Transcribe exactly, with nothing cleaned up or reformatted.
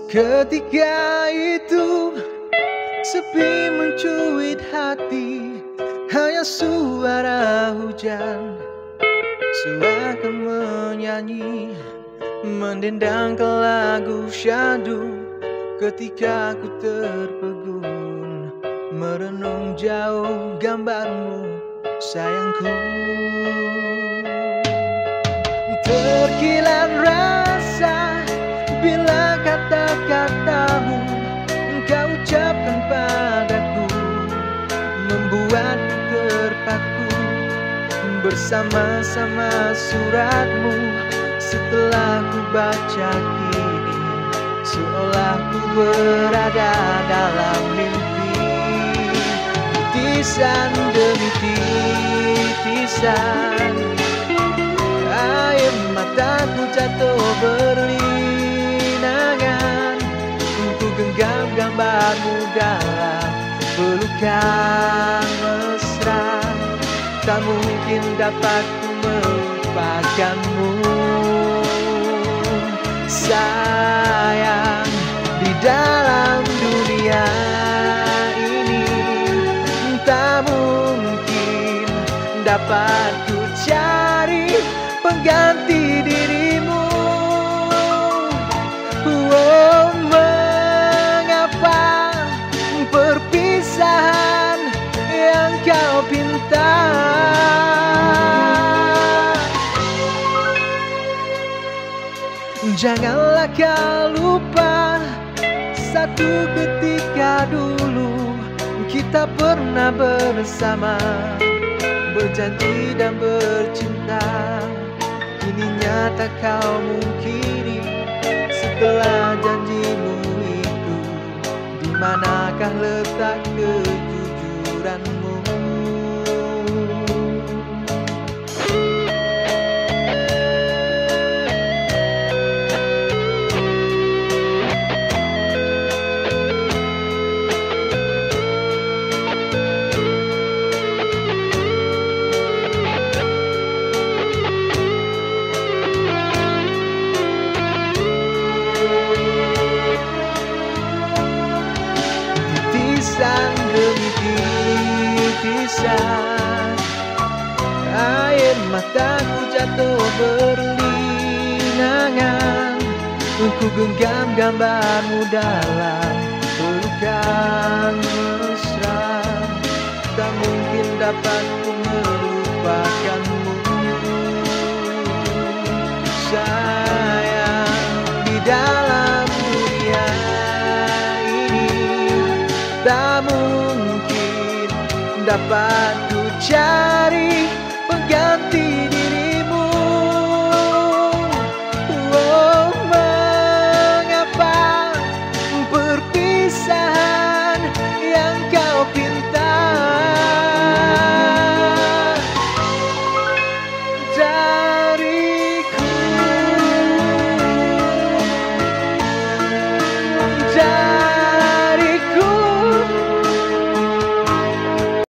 Ketika itu sepi mencuit hati, hanya suara hujan seakan menyanyi, mendendangkan lagu syahdu. Ketika ku terpegun merenung jauh gambarmu, sayangku. Terkilat rasa bila kata-katamu engkau ucapkan padaku, membuatku terpaku bersama-sama suratmu. Setelah ku baca kini, seolah ku berada dalam mimpi. Titisan demi titisan, air mataku jatuh berlinangan. Ku genggam gambarmu dalam pelukan mesra. Tak mungkin dapat ku melupakanmu, sayang. Di dalam dunia ini tak mungkin dapat ku cari pengganti dirimu. Oh, mengapa perpisahan yang kau pinta? Janganlah kau lupa, satu ketika dulu kita pernah bersama, berjanji dan bercinta. Kini nyata kau mungkiri setelah janjimu itu. Di manakah letak kejujuranmu? Titisan demi titisan, air mataku jatuh berlinangan. Ku genggam gambarmu dalam pelukan mesra. Tak mungkin dapat ku melupakanmu, sayang. Di dalam dunia tak mungkin dapat ku cari